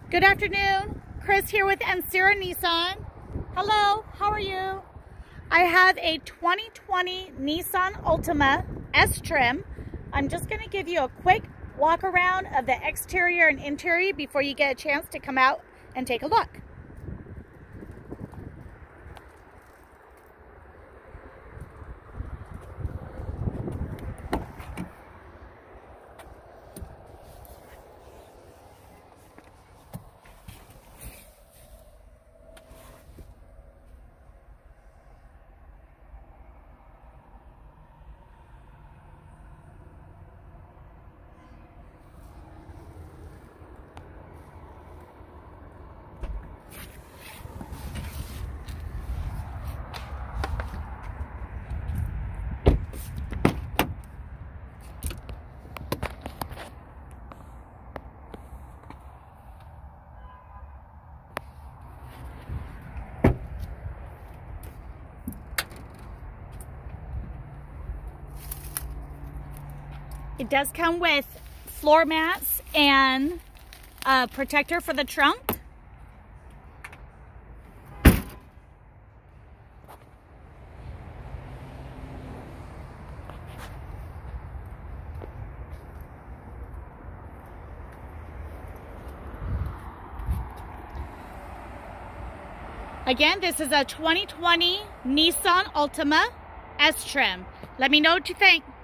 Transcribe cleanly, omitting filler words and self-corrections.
Good afternoon, Chris here with Ansira Nissan. Hello, how are you? I have a 2020 Nissan Altima S trim. I'm just going to give you a quick walk around of the exterior and interior before you get a chance to come out and take a look. It does come with floor mats and a protector for the trunk. Again, this is a 2020 Nissan Altima S trim. Let me know what you think.